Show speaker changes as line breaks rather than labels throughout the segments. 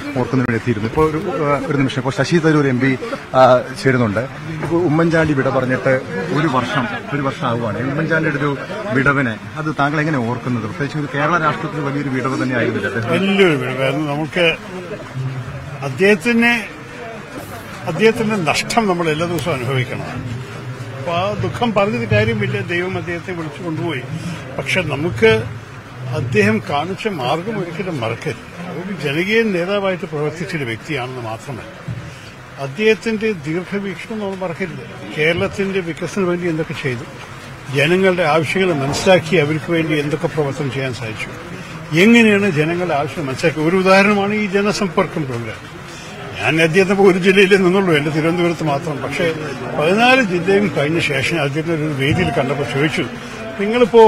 ഓർക്കുന്നതിന് വേണ്ടി എത്തിയിരുന്നു. ഇപ്പോൾ ഒരു നിമിഷം, ഇപ്പോൾ ശശി തരൂർ MP ചേരുന്നുണ്ട്. ഇപ്പോൾ ഉമ്മൻചാണ്ടി വിട പറഞ്ഞിട്ട് ഒരു വർഷം ആവുകയാണ്. ഉമ്മൻചാണ്ടിയുടെ ഒരു വിടവിനെ അത് താങ്കൾ എങ്ങനെ ഓർക്കുന്നത്? പ്രത്യേകിച്ച് കേരള രാഷ്ട്രീയത്തിൽ വലിയൊരു വിടവ് തന്നെയായിരുന്നു.
വലിയൊരു വിടവായിരുന്നു. നമുക്ക് അദ്ദേഹത്തിന്റെ നഷ്ടം നമ്മൾ എല്ലാ ദിവസവും അനുഭവിക്കണം. അപ്പൊ ആ ദുഃഖം പറഞ്ഞത് കാര്യമില്ല. ദൈവം അദ്ദേഹത്തെ വിളിച്ചു കൊണ്ടുപോയി. പക്ഷെ നമുക്ക് അദ്ദേഹം കാണിച്ച മാർഗം ഒരിക്കലും മറക്കരുത്. ഒരു ജനകീയ നേതാവായിട്ട് പ്രവർത്തിച്ചൊരു വ്യക്തിയാണെന്ന് മാത്രമല്ല, അദ്ദേഹത്തിന്റെ ദീർഘവീക്ഷണം നമ്മൾ മറക്കരുത്. കേരളത്തിന്റെ വികസനത്തിന് വേണ്ടി എന്തൊക്കെ ചെയ്തു, ജനങ്ങളുടെ ആവശ്യങ്ങൾ മനസ്സിലാക്കി അവർക്ക് വേണ്ടി എന്തൊക്കെ പ്രവർത്തനം ചെയ്യാൻ സാധിച്ചു, എങ്ങനെയാണ് ജനങ്ങളുടെ ആവശ്യം മനസ്സിലാക്കി. ഒരു ഉദാഹരണമാണ് ഈ ജനസമ്പർക്കം പ്രോഗ്രാം. ഞാൻ അദ്ദേഹത്തെ ഒരു ജില്ലയിലേ നിന്നുള്ളൂ, എന്റെ തിരുവനന്തപുരത്ത് മാത്രം. പക്ഷേ 14 ജില്ലയും കഴിഞ്ഞ ശേഷം അദ്ദേഹത്തെ ഒരു വേദിയിൽ കണ്ടപ്പോൾ ചോദിച്ചു, നിങ്ങളിപ്പോ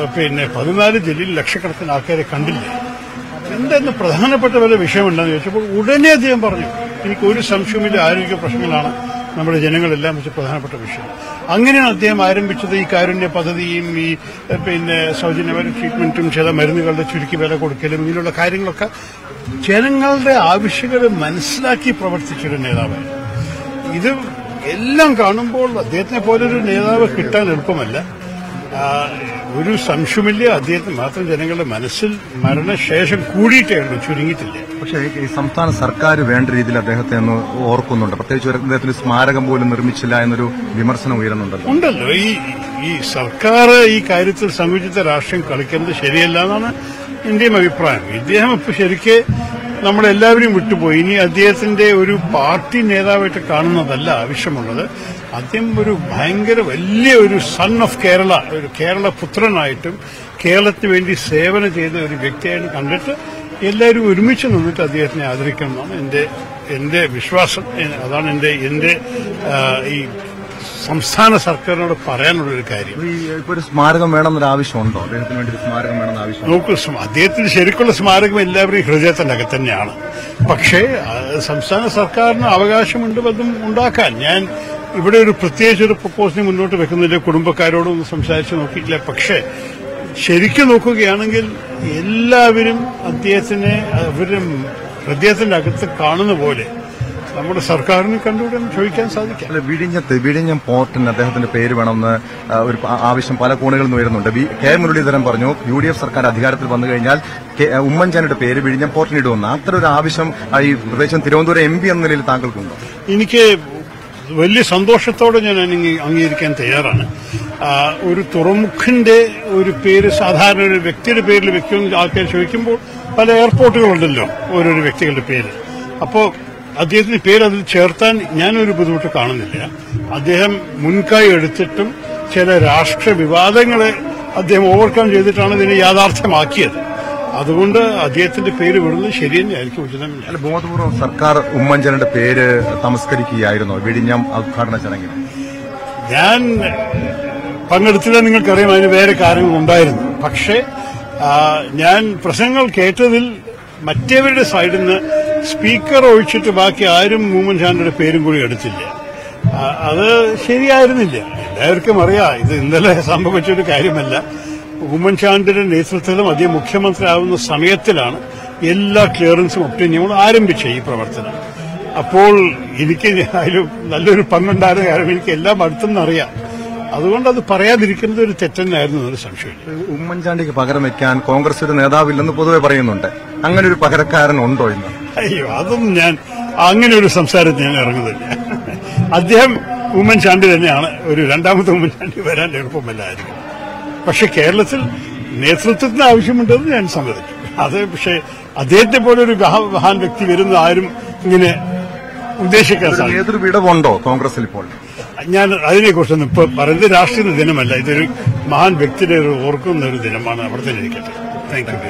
14 ജില്ലയിൽ ലക്ഷക്കണക്കിന് ആൾക്കാരെ കണ്ടില്ലേ, എന്തെന്ന് പ്രധാനപ്പെട്ട വല്ല വിഷയമുണ്ടെന്ന് ചോദിച്ചപ്പോൾ ഉടനെ അദ്ദേഹം പറഞ്ഞു, എനിക്കൊരു സംശയമില്ല, ആരോഗ്യ പ്രശ്നങ്ങളാണ് നമ്മുടെ ജനങ്ങളെല്ലാം വെച്ച് പ്രധാനപ്പെട്ട വിഷയം. അങ്ങനെയാണ് അദ്ദേഹം ആരംഭിച്ചത് ഈ കാരുണ്യ പദ്ധതിയും ഈ സൗജന്യ ട്രീറ്റ്മെന്റും ചില മരുന്നുകളുടെ ചുരുക്കി വില കൊടുക്കലും ഇങ്ങനെയുള്ള കാര്യങ്ങളൊക്കെ ജനങ്ങളുടെ ആവശ്യങ്ങൾ മനസ്സിലാക്കി പ്രവർത്തിച്ചൊരു നേതാവായിരുന്നു. ഇത് എല്ലാം കാണുമ്പോൾ അദ്ദേഹത്തിനെ പോലൊരു നേതാവ് കിട്ടാൻ എളുപ്പമല്ല. ഒരു സംശയമില്ല, അദ്ദേഹത്തിന് മാത്രം ജനങ്ങളുടെ മനസ്സിൽ മരണശേഷം കൂടിയിട്ടേ ഉള്ളൂ, ചുരുങ്ങിയിട്ടില്ല.
പക്ഷേ ഈ സംസ്ഥാന സർക്കാർ വേണ്ട രീതിയിൽ അദ്ദേഹത്തെ ഒന്ന് ഓർക്കുന്നുണ്ട്. പ്രത്യേകിച്ച് അദ്ദേഹത്തിന് സ്മാരകം പോലും നിർമ്മിച്ചില്ല എന്നൊരു വിമർശനം ഉയരുന്നുണ്ടല്ലോ.
ഉണ്ടല്ലോ. ഈ സർക്കാർ ഈ കാര്യത്തിൽ സംയോജിത രാഷ്ട്രീയം കളിക്കുന്നത് ശരിയല്ല എന്നാണ് എന്റെയും അഭിപ്രായം. ഇദ്ദേഹം ഇപ്പൊ ശരിക്ക് നമ്മളെല്ലാവരും വിട്ടുപോയി. ഇനി അദ്ദേഹത്തിന്റെ ഒരു പാർട്ടി നേതാവായിട്ട് കാണുന്നതല്ല ആവശ്യമുള്ളത്. അദ്ദേഹം ഒരു ഭയങ്കര വലിയ ഒരു സൺ ഓഫ് കേരള, ഒരു കേരള പുത്രനായിട്ടും കേരളത്തിന് വേണ്ടി സേവനം ചെയ്ത ഒരു വ്യക്തിയായിട്ട് കണ്ടിട്ട് എല്ലാവരും ഒരുമിച്ച് നിന്നിട്ട് അദ്ദേഹത്തിനെ ആദരിക്കണം എന്നാണ് എന്റെ വിശ്വാസം. അതാണ് എന്റെ ഈ സംസ്ഥാന സർക്കാരിനോട് പറയാനുള്ളൊരു കാര്യം.
ഇപ്പൊ ഒരു സ്മാരകം വേണമെന്നൊരു ആവശ്യമുണ്ടോ? അദ്ദേഹത്തിന് വേണ്ടി സ്മാരകം വേണമെന്ന ആവശ്യം
നോക്കൂ, അദ്ദേഹത്തിന് ശരിക്കുള്ള സ്മാരകം എല്ലാവരുടെയും ഹൃദയത്തിനകത്ത് തന്നെയാണ്. പക്ഷേ സംസ്ഥാന സർക്കാരിന് അവകാശമുണ്ട് അതും ഉണ്ടാക്കാൻ. ഞാൻ ഇവിടെ ഒരു പ്രത്യേകിച്ച് ഒരു പ്രപ്പോസൽ മുന്നോട്ട് വെക്കുന്നില്ല, കുടുംബക്കാരോടൊന്നും സംസാരിച്ച് നോക്കിയിട്ടില്ല. പക്ഷേ ശരിക്കും നോക്കുകയാണെങ്കിൽ എല്ലാവരും അദ്ദേഹത്തിനെ അവരുടെ ഹൃദയത്തിന്റെ അകത്ത് കാണുന്ന പോലെ നമ്മുടെ സർക്കാരിന് കണ്ടുകൂടെ ചോദിക്കാൻ സാധിക്കും.
വിഴിഞ്ഞം പോർട്ടിന് അദ്ദേഹത്തിന്റെ പേര് വേണമെന്ന് ഒരു ആവശ്യം പല കോണുകളിൽ നിന്ന് ഉയരുന്നുണ്ട്. കെ മുരളീധരൻ പറഞ്ഞു UDF സർക്കാർ അധികാരത്തിൽ വന്നു കഴിഞ്ഞാൽ ഉമ്മൻചാണ്ടിയുടെ പേര് വിഴിഞ്ഞം പോർട്ടിന് ഇടുമെന്ന്. അത്തരം ഒരു ആവശ്യം ഈ പ്രദേശം തിരുവനന്തപുരം MP എന്ന നിലയിൽ താങ്കൾക്കുണ്ടോ?
എനിക്ക് വലിയ സന്തോഷത്തോടെ ഞാൻ അംഗീകരിക്കാൻ തയ്യാറാണ്. ഒരു തുറമുഖന്റെ ഒരു പേര് സാധാരണ ഒരു വ്യക്തിയുടെ പേരിൽ വെക്കുമെന്ന് ആൾക്കാർ ചോദിക്കുമ്പോൾ പല എയർപോർട്ടുകളുണ്ടല്ലോ ഓരോരോ വ്യക്തികളുടെ പേര്. അപ്പോ അദ്ദേഹത്തിന്റെ പേര് അതിൽ ചേർത്താൻ ഞാനൊരു ബുദ്ധിമുട്ട് കാണുന്നില്ല. അദ്ദേഹം മുൻകൈ എടുത്തിട്ടും ചില രാഷ്ട്രീയ വിവാദങ്ങളെ അദ്ദേഹം ഓവർകം ചെയ്തിട്ടാണ് ഇതിനെ യാഥാർത്ഥ്യമാക്കിയത്. അതുകൊണ്ട് അദ്ദേഹത്തിന്റെ പേര് വിടുന്നത് ശരി തന്നെയായിരിക്കും, ഉചിതമില്ല.
ബോധപൂർവ്വം സർക്കാർ ഉമ്മൻചാണ്ടിയുടെ പേര് തമസ്കരിക്കുകയായിരുന്നു വിഴിഞ്ഞം ഉദ്ഘാടന ചടങ്ങിൽ.
ഞാൻ പങ്കെടുത്തില്ല, നിങ്ങൾക്കറിയാം, അതിന് വേറെ കാര്യങ്ങളുണ്ടായിരുന്നു. പക്ഷേ ഞാൻ പ്രസംഗങ്ങൾ കേട്ടതിൽ മറ്റേവരുടെ സൈഡിൽ നിന്ന് സ്പീക്കർ ഒഴിച്ചിട്ട് ബാക്കി ആരും ഉമ്മൻചാണ്ടിയുടെ പേരും കൂടി എടുത്തില്ല. അത് ശരിയായിരുന്നില്ല. എല്ലാവർക്കും അറിയാം, ഇത് ഇന്നലെ സംഭവിച്ചൊരു കാര്യമല്ല. ഉമ്മൻചാണ്ടിയുടെ നേതൃത്വത്തിലും അദ്ദേഹം മുഖ്യമന്ത്രി ആവുന്ന സമയത്തിലാണ് എല്ലാ ക്ലിയറൻസും ഒപ്റ്റീനിയമും ആരംഭിച്ച ഈ പ്രവർത്തനം. അപ്പോൾ എനിക്ക് അതിലും നല്ലൊരു പങ്കുണ്ടായിരുന്ന കാര്യം എനിക്ക് എല്ലാം അടുത്തെന്ന് അറിയാം. അതുകൊണ്ട് അത് പറയാതിരിക്കുന്നത് ഒരു തെറ്റെന്നായിരുന്നു എന്നൊരു സംശയം.
ഉമ്മൻചാണ്ടിക്ക് പകരം വെക്കാൻ കോൺഗ്രസ് ഒരു നേതാവില്ലെന്ന് പൊതുവെ പറയുന്നുണ്ട്. അങ്ങനെ ഒരു പകരക്കാരൻ ഉണ്ടോ ഇന്ന്?
അയ്യോ, അതൊന്നും ഞാൻ അങ്ങനെ ഒരു സംസാരത്തിൽ ഞാൻ ഇറങ്ങുന്നില്ല. അദ്ദേഹം ഉമ്മൻചാണ്ടി തന്നെയാണ്. ഒരു രണ്ടാമത്തെ ഉമ്മൻചാണ്ടി വരാൻ എളുപ്പമല്ലായിരിക്കും. പക്ഷെ കേരളത്തിൽ നേതൃത്വത്തിന് ആവശ്യമുണ്ടെന്ന് ഞാൻ സമ്മതിച്ചു. അത് പക്ഷേ അദ്ദേഹത്തെ പോലെ ഒരു മഹാൻ വ്യക്തി വരുന്ന ആരും ഇങ്ങനെ ഉദ്ദേശിക്കാൻ സാധിക്കും.
ഏതൊരു വിടവുണ്ടോ കോൺഗ്രസിൽ ഇപ്പോൾ?
ഞാൻ അതിനെക്കുറിച്ചൊന്നും ഇപ്പൊ പറയുന്നത് രാഷ്ട്രീയ ദിനമല്ല. ഇതൊരു മഹാൻ വ്യക്തിയുടെ ഓർക്കുന്ന ഒരു ദിനമാണ്. അവിടെ തന്നെ ഇരിക്കട്ടെ. Thank you.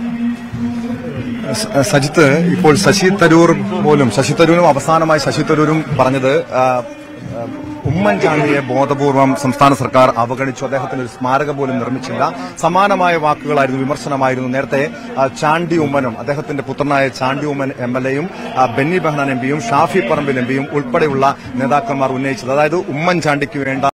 സജിത്ത്, ഇപ്പോൾ ശശി തരൂരും അവസാനമായി ശശി തരൂരും പറഞ്ഞത് ഉമ്മൻചാണ്ടിയെ ബോധപൂർവം സംസ്ഥാന സർക്കാർ അവഗണിച്ചു, അദ്ദേഹത്തിന് ഒരു സ്മാരകം പോലും നിർമ്മിച്ചില്ല. സമാനമായ വാക്കുകളായിരുന്നു, വിമർശനമായിരുന്നു നേരത്തെ ചാണ്ടി ഉമ്മനും അദ്ദേഹത്തിന്റെ പുത്രനായ ചാണ്ടി ഉമ്മൻ MLAയും ബെന്നി ബെഹനാൻ MPയും ഷാഫി പറമ്പിൽ MPയും ഉൾപ്പെടെയുള്ള നേതാക്കന്മാർ ഉന്നയിച്ചത്. അതായത് ഉമ്മൻചാണ്ടിക്ക് വേണ്ട